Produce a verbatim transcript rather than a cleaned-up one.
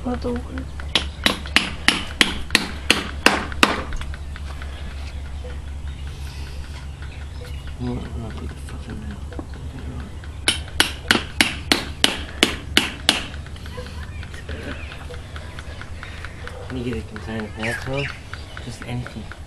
other one. What the fucking hell? Can you get a container of petrol? Just anything.